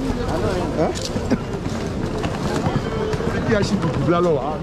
Hein? Qui a chiffre pour là?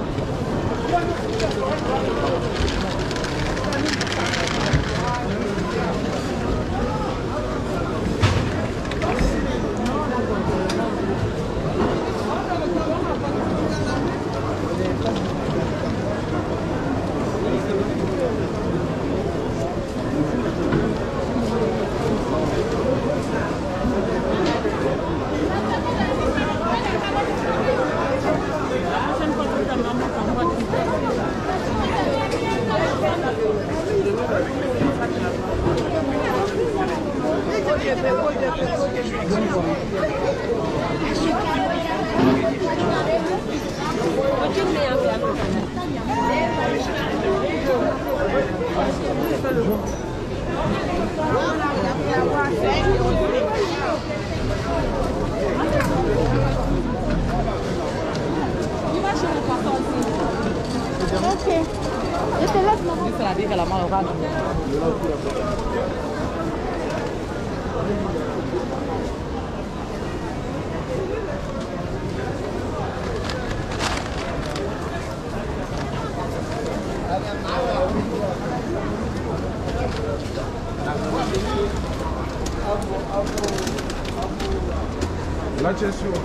Là, tu es sûr?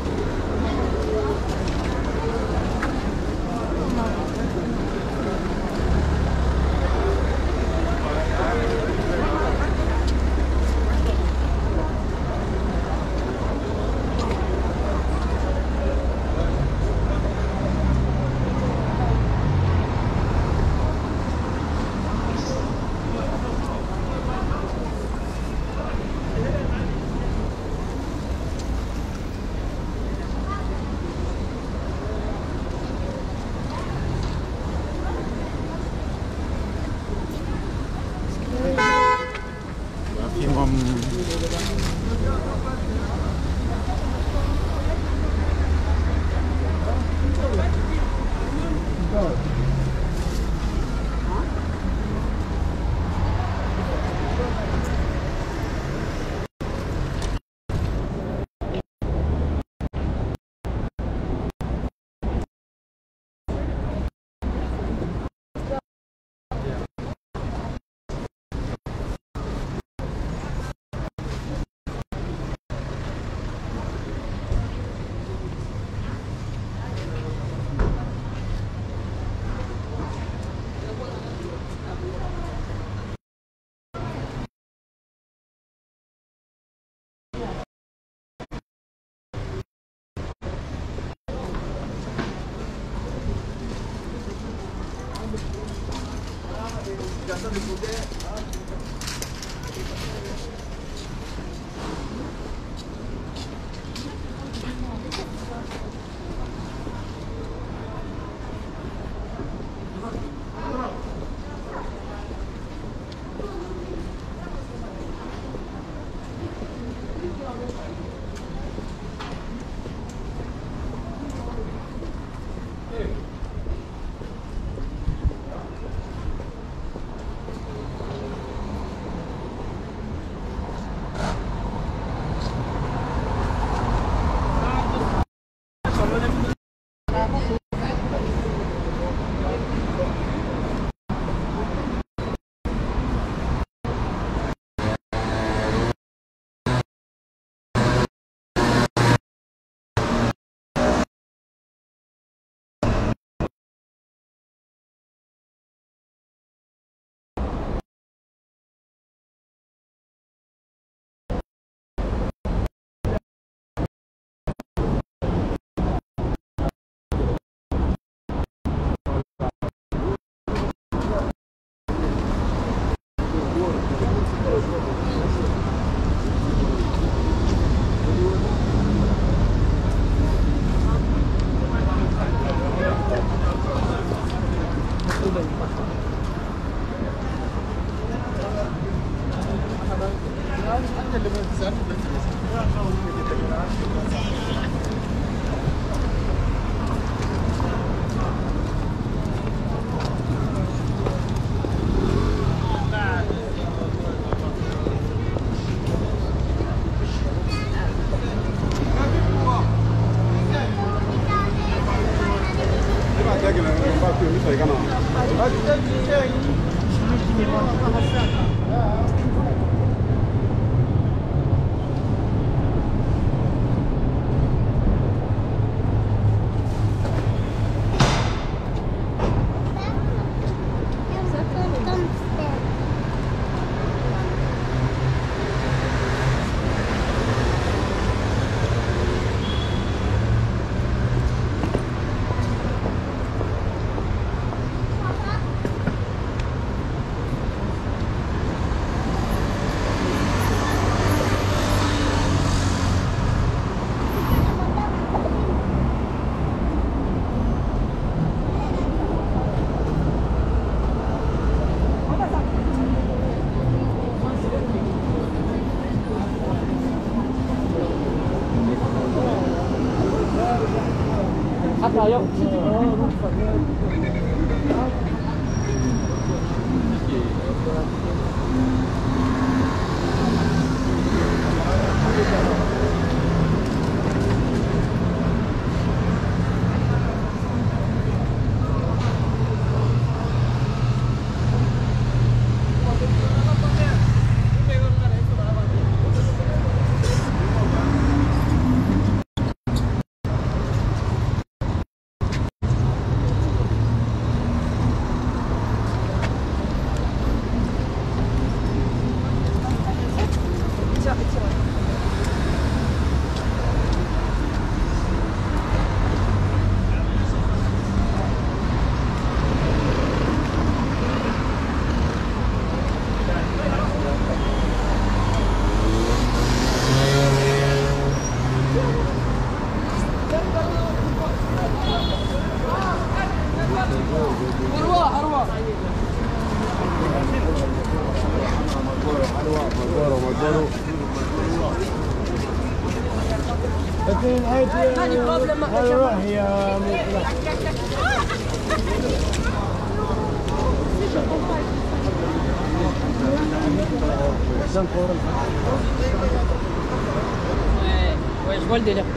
Ouais, je vois le délire.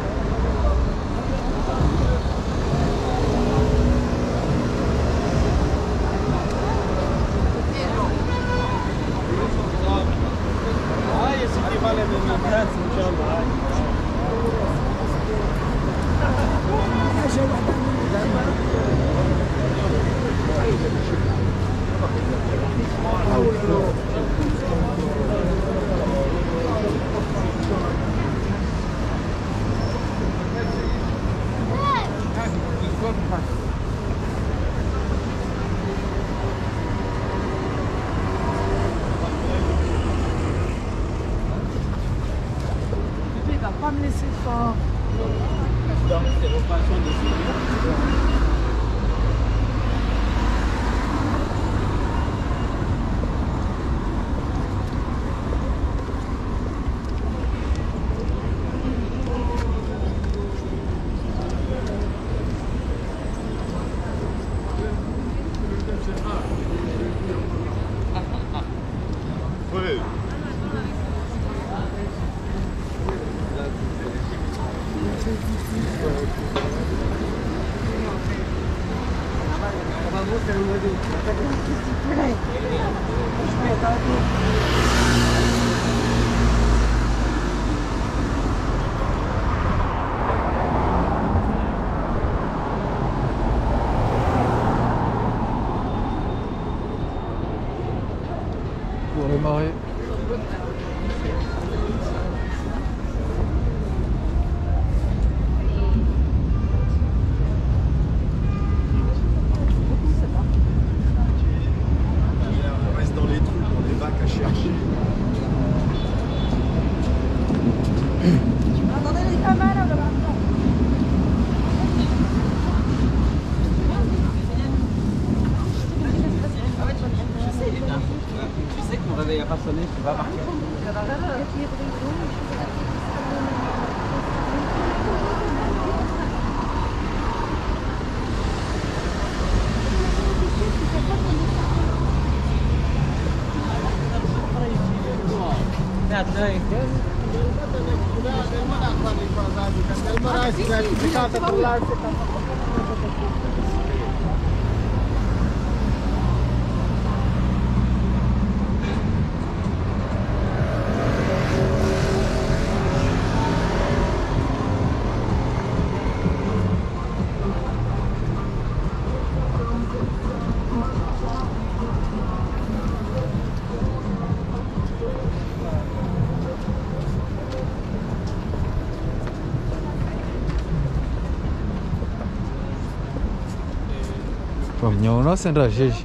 Pas me laisser fort. Pour les marées. On reste dans les trous, dans les bacs à chercher. Attendez les caméras là-bas. Tu sais que mon réveil n'a pas sonné, je peux pas partir. Caminhão não acende a gente.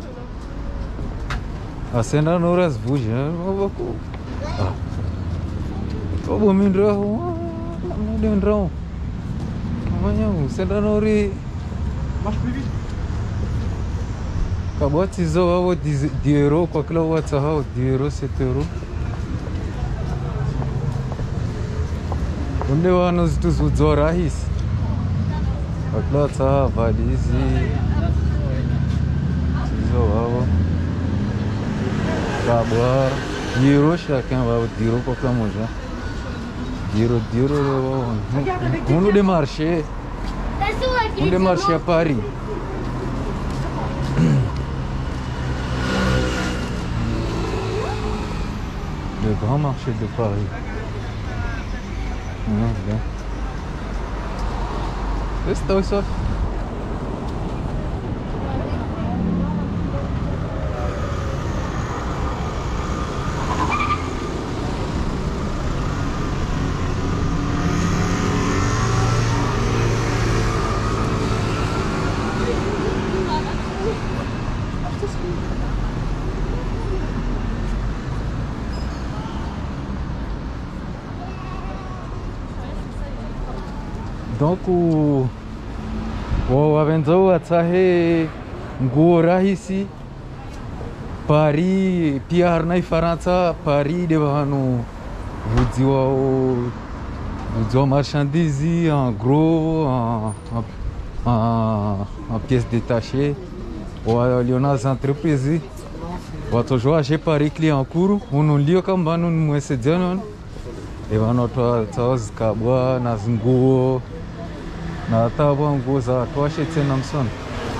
Acende a horas bujas, né? Ah. Como me enrão? Não me enrão. Amanhã, acende a hora. Marche plus vite. Acabou de dizer o 10 euros, com aquilo o 10 euros, 7 euros. Onde eu ando dos Zorais? Aquilo tá valise. Zoava. Acabou. 10 euros, já quem vai 10 euros qualquer moja. 10 euros, um de marché. Um de marché a Paris. Le grand marché de Paris. Non, bien. C'est ça, ça. Donc o aventou atsahe ngora ici Paris piar na França Paris de vanu vudziwa marchandise en gros en pièces détachées ou as entreprises watu joaje Paris client kuru unulio kamba nun mwesedianon evano to zikabwa na nguo na hata nguo za tuashe tena msoni,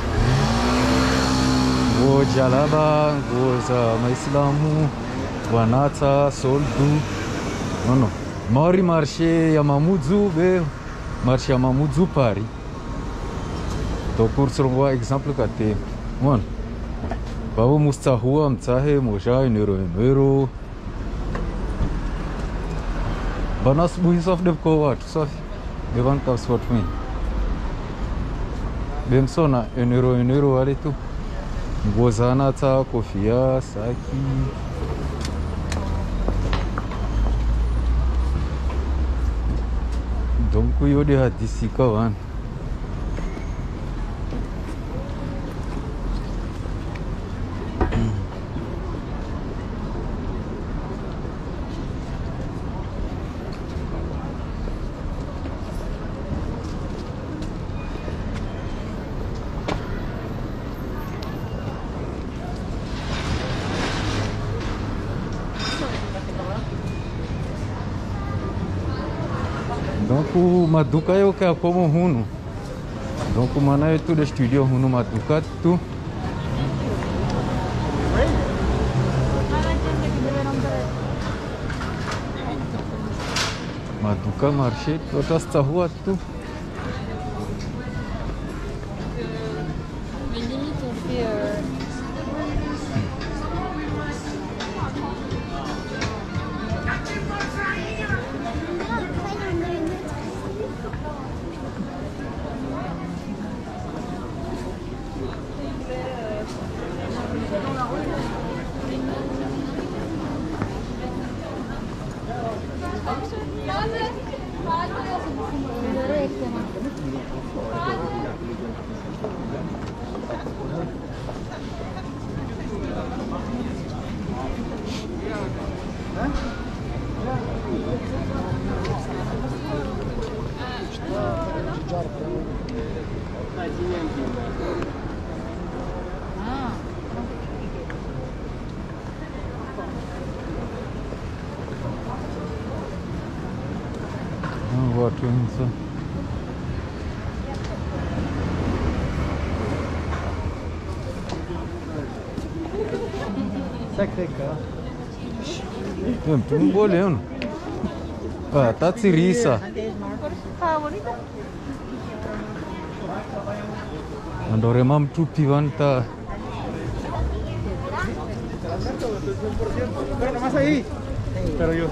nguo jalaba, nguo za Maislamu, wanata, soldu, nono. Mari marché ya Mamoudzou, be marché ya Mamoudzou Paris. To kursurungwa exemple kate, mon. Babu mustahua mtahe moja 1 euro. Banas buhi sof de ko wat sof. Devan ka sport min. Bemsona 1 euro wale tu. Nguo za nata, kofia, saki. Donc yo de hadisi kawan. Donc maduka yo ka como hunu. Donc mana itu de studio hunu maduka tu. Maduka marché tot asta hua tu. Mais limite, on fait. Watu wengi. Sacré cœur. Tu não bolendo. Ah, tá tsirisa. Andore mam tu pivanta. Bueno, más ahí. Pero yo.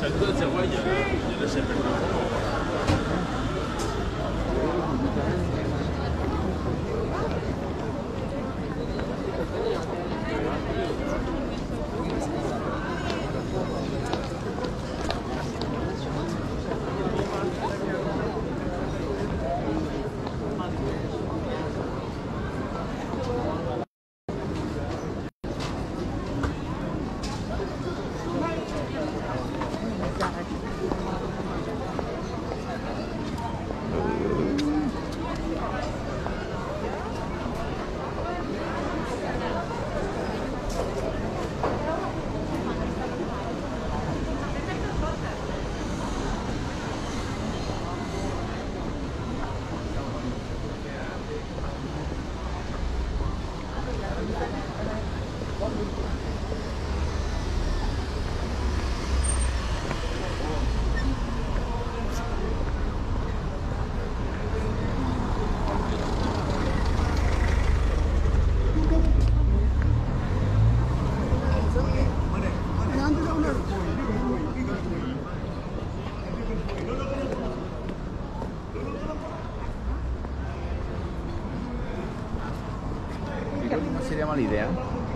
No sería mala idea.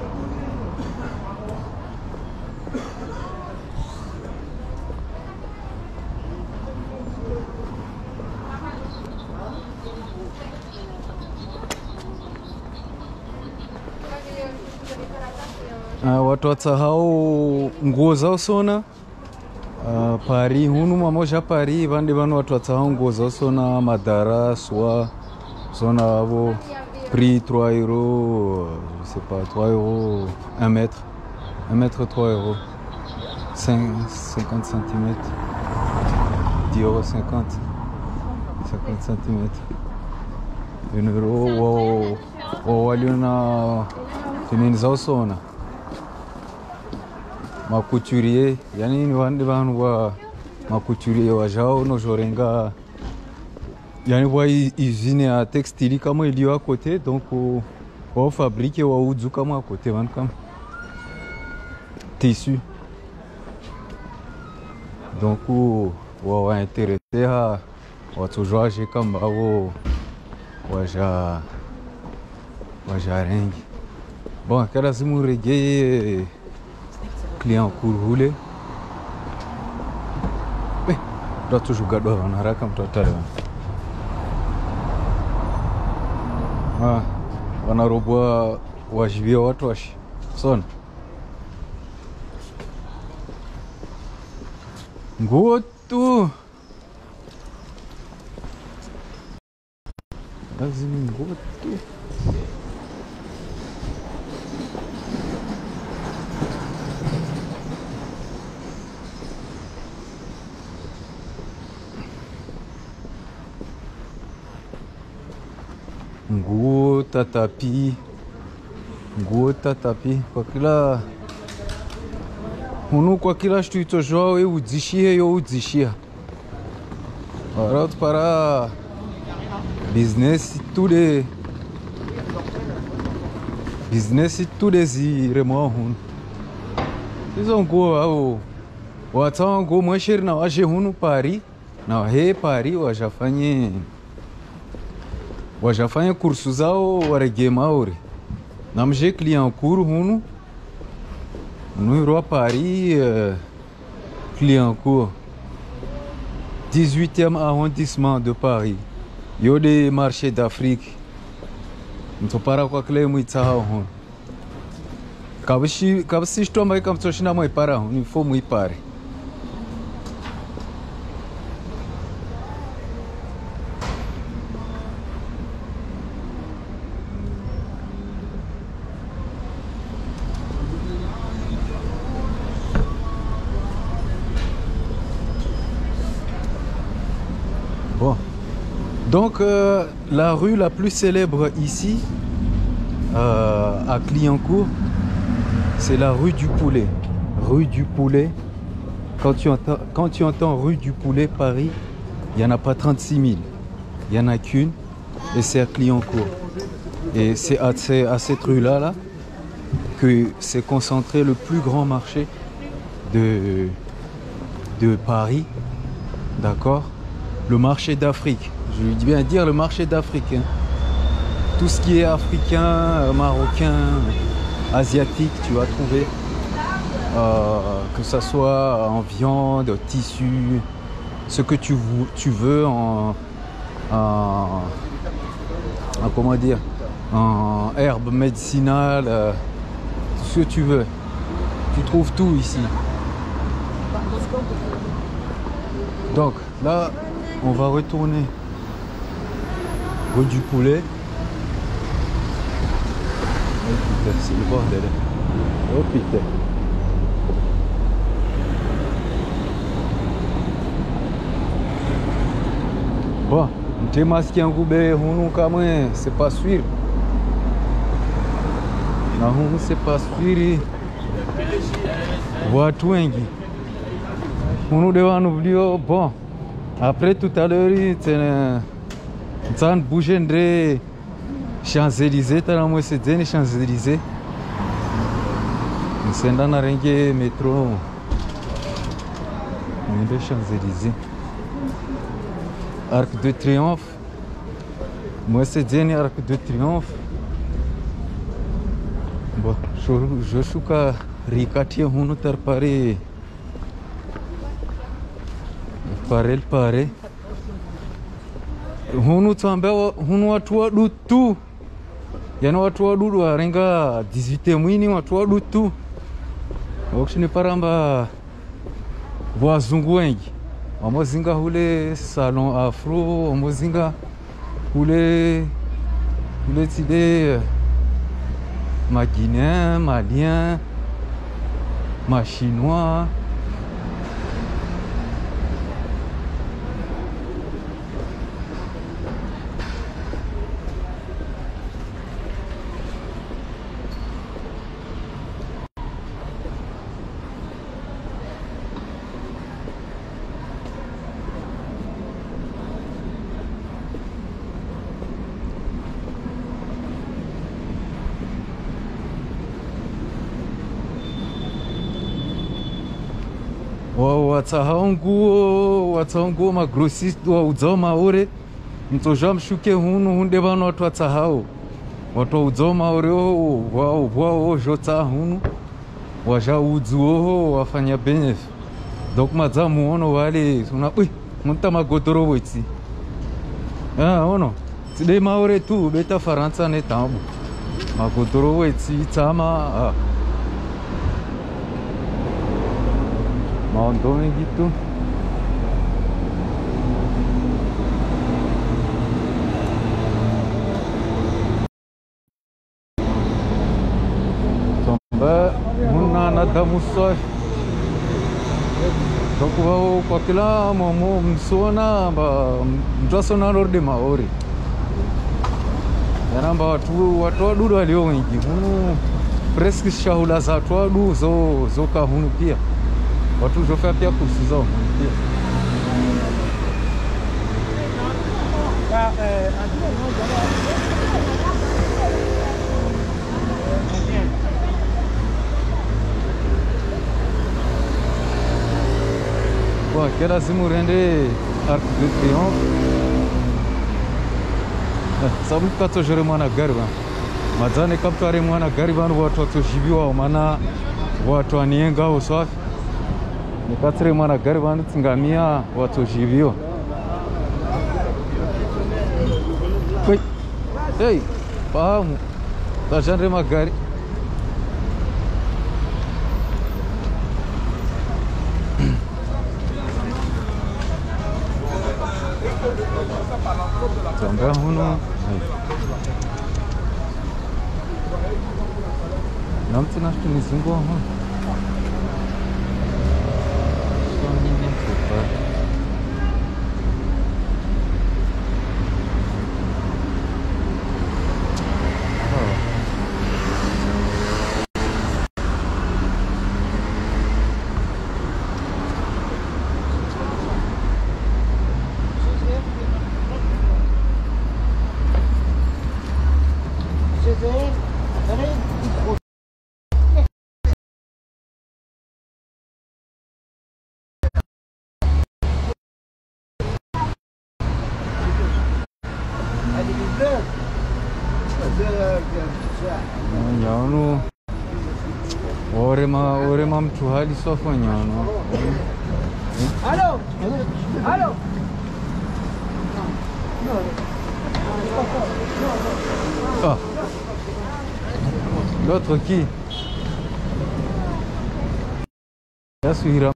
Watu watsahau nguo zao sona Paris hunu mamoja Paris vande vanu watu watsahau nguo zao sona madara soit sona avo prix 3 euros, je sais pas, 3 euros, 1 mètre 3 euros, 50 cm, 10 euros 50 cm, 1 euro, waliona tunini zao sona macouturier, yani ni wande vanu wa macouturier wajao no jorenga. Yani wa usine à textile comme il y a à côté, donc on fabrique ou uzu comme à côté, van comme tissu. Donc on va intéresser à toujours agir comme au waja ring. Bon, quand c'est mon reggae client pour rouler, mais doit toujours garder on a comme total. Wanaroboa wajivia watu washi sona nguo tu, lazima nguo tu. Nguo tatapi kwa kila hunu, kwa kila shtu itojua we udzishie yo udzishia warat para business tous les iremwa hunu hizo nguo au wata nguo mweshiri na waje hunu Paris na he Paris wajafanya kursu zao warege maori namje client cour hunu nuiro Paris client cour 18e arrondissement de Paris yo de marché d'Afrique mtopara kwa kile muitsahau hunu kabisi shtomba ikamtoshina muipara hunu ifo muipare. Bon, donc la rue la plus célèbre ici à Clignancourt, c'est la rue du Poulet. Rue du Poulet. Quand tu entends rue du Poulet, Paris, il n'y en a pas 36 000. Il n'y en a qu'une et c'est à Clignancourt. Et c'est à cette rue-là que s'est concentré le plus grand marché de Paris, d'accord? Le marché d'Afrique. Je veux bien dire le marché d'Afrique. Hein. Tout ce qui est africain, marocain, asiatique, tu vas trouver. Que ça soit en viande, tissu, ce que tu veux en comment dire, en herbe médicinale, tout ce que tu veux. Tu trouves tout ici. Donc là, on va retourner rue du Poulet. Oh putain, c'est le bordel. Oh putain. Bon, mte maski yangu be hunu kamwe c'est pas sûr. Na hunu c'est pas sûr. Watu wengi. Hunu de wanu vlio bon. Après tout à l'heure, t'as bougé ndre Champs-Élysées, t'as la moitié des Champs-Élysées. C'est dans la renge métro. On est Champs-Élysées. Arc de Triomphe. Moi c'est Jenny Arc de Triomphe. Bon, je suis qu'à Ricati, on est paré. Pare. Hunu tsamba hunu watu wadu tu. Yani watu wadudu warenga 18 mwini watu wadu tu. Wakishini paramba wazungu wengi. Wamozinga hule salon afro, wamozinga hule tide ma guinéen, malien, ma chinois. Watsahau ma grossiste wa udzao maore mtoja mshuke hunu hunde bano watu watsahau watu udzao maore wao jota hunu waja udzuo wafanya benef donc madza muono wale una munta magodoro wetsi ono tside maore tu beta faransa ne tambu magodoro wetsi tsama Maondoni gitu. Sampai muna nada musuh. Dokwa kwa kila momo msona ba mtasona lorde maori. Yanamba watu wadudu walio wengi. Hunu presque shahula za watu wadu zo ka hunu pia. Watu jofia pia kusizao. Bon, aqui era Zimurende Arc de Triomphe. Sabe que eu tô gerando na garba. Mas ane captare mwana garba no watu watojibiwa maana watu anienga usafi. Nikatire mwana garba ntingamia watojibiwa. Hey, fahamu. Tajandre magari. Tambah huno. Namti nashtu nizungu huno. Nyano. Orema mtu hali sofo nyano. Allô Allô Ah. L'autre qui? Là, celui-là.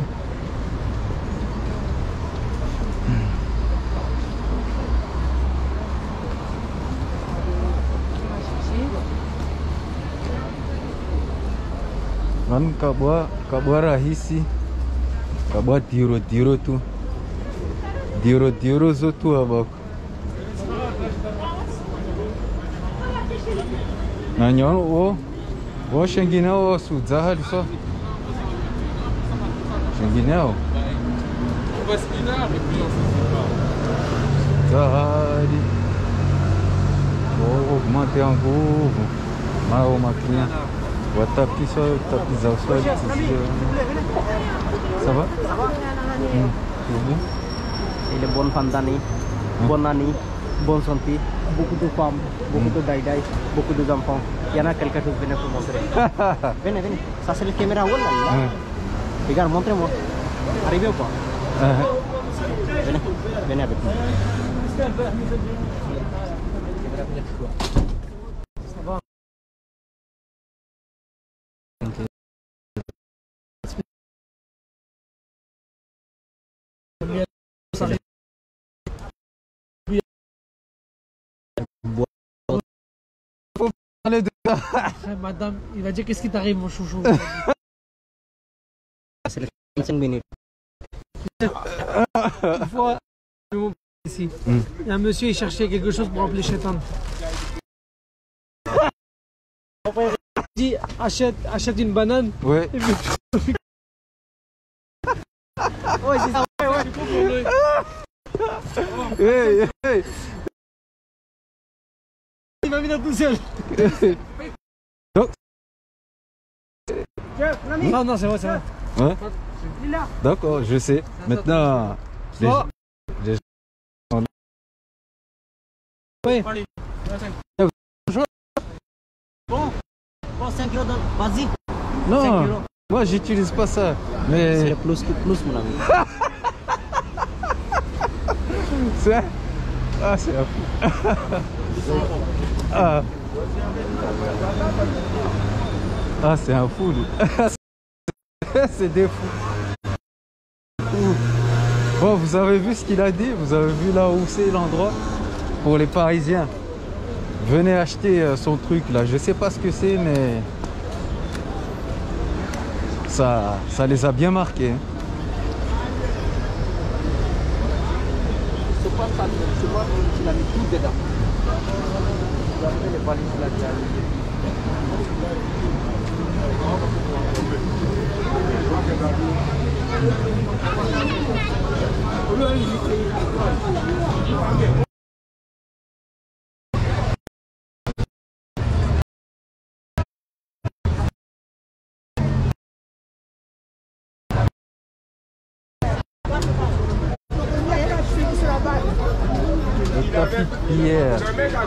Kan kabwa rahisi, kabwa tiro tu, tiro zo tu abako. Na nyono wo shengineo sudza hali so. Shengineo. Zahari. Vou augmenter un peu, mais o maquinha. On va taper sur le sol. Ça va? Il est bonne femme d'année, bonne année, bonne santé, beaucoup de femmes, beaucoup de daïdaï, beaucoup d'enfants. Il y en a quelque chose, venez pour montrer. Venez. Ça c'est le caméra. Regarde, montrez-moi. Arrivez ou pas? Venez avec moi. Ça va? Madame, il va dire qu'est-ce qui t'arrive mon chouchou. C'est les 25 minutes. Une fois, ici, il y a un monsieur, il cherchait quelque chose pour appeler Chétan. Il dit achète une banane. Ouais. Ouais, c'est ça. Ouais. Hey. Il m'a mis dans tout seul. Donc. Non, c'est vrai, c'est vrai. Ouais. D'accord, je sais. Maintenant, les Oui. Bon, 5 euros, vas-y. non, 5 euros. moi j'utilise pas ça. C'est Mais le plus, mon ami. c'est c'est un fou. C'est un fou. Lui. C'est des fous. Bon, vous avez vu ce qu'il a dit? Vous avez vu là où c'est l'endroit? Pour les Parisiens, venez acheter son truc là. Je sais pas ce que c'est, mais ça les a bien marqués. Hein. C'est pas ça, c'est pas qu'il a mis tout dedans. Il a fait les valises là, il a mis. Le tapis de pierre.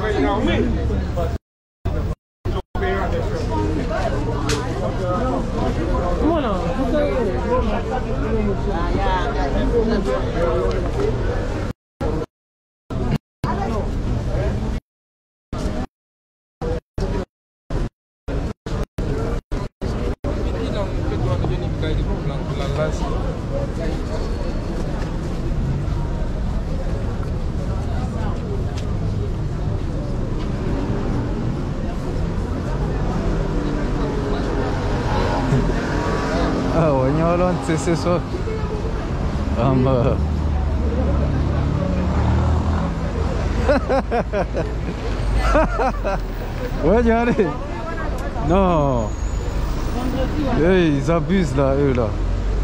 Voilà. Ah, Wanyolon, c'est ça. Ouais, allez. Non. Hey, ils abusent là, eux là.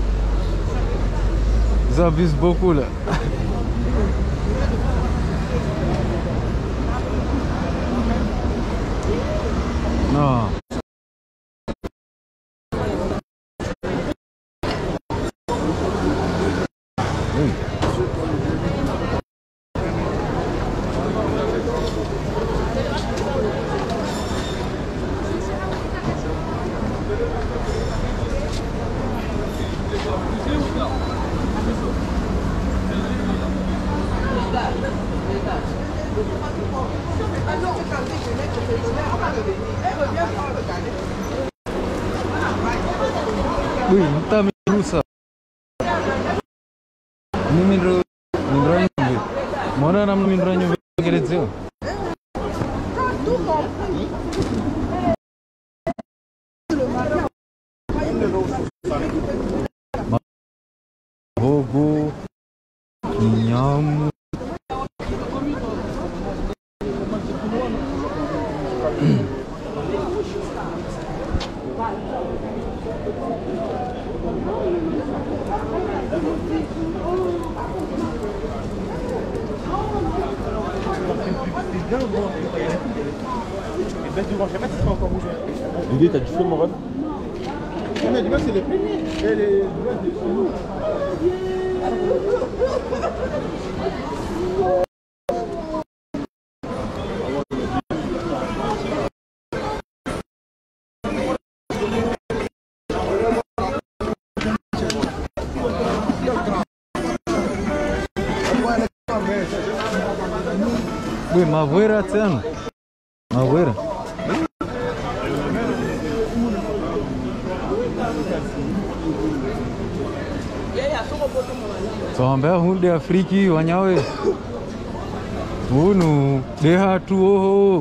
Ils abusent beaucoup là. Non. Oui, entah rusak. Ini mineral nyumbe. Mana nama mineral nyumbe kira tu? Bogo, nyam. L'idée, t'as du feu, mon rêve. Mais du mal, c'est les premiers. Et les doigts de sous. Oui, ma voira tiens. Ma voira. Soambia hunde Afriki wanyawe. Unu deha tu oho.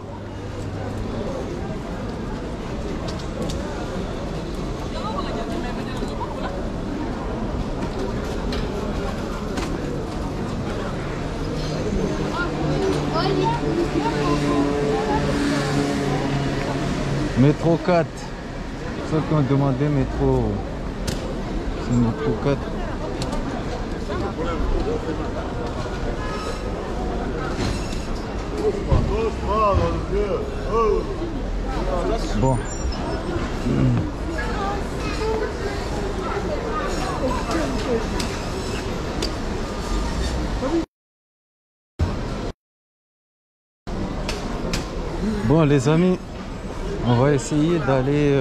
Métro 4. Ceux qui ont demandé métro. C'est métro 4. Bon. Bon les amis, on va essayer d'aller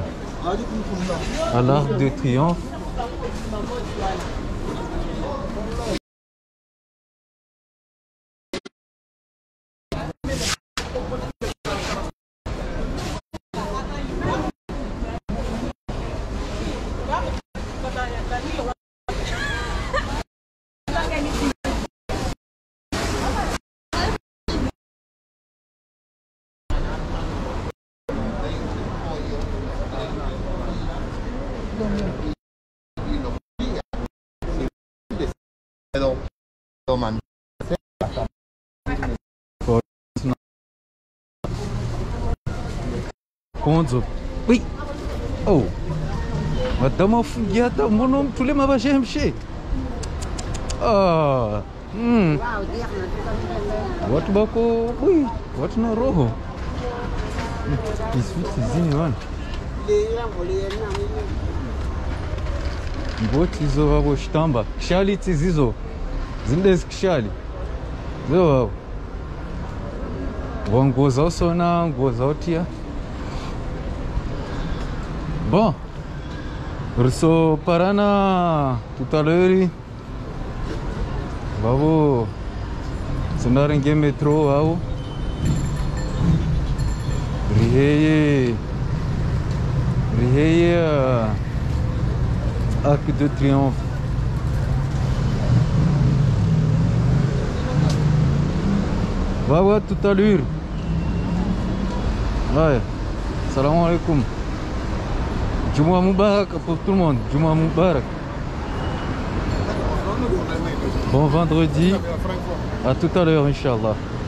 à l'Arc de Triomphe. Konzo. Oui. Oh. Madame Fugiata, mon homme, tous les mabachés mché. Ah. What bako? Oui. What no roho? Is fit zini wan. Ngoti zo wabo shtamba. Kshali tsizizo. Zindes kshali. Zo wabo. Wangoza usona, ngoza utia. Bon, Russo Parana tout à l'heure. Bravo, c'est un métro. Wow. Riheye, Arc de Triomphe. Bravo, tout à l'heure. Ouais, salam alaikum. Juma Mubarak pour tout le monde. Juma Mubarak. Bon vendredi. À tout à l'heure, Inch'Allah.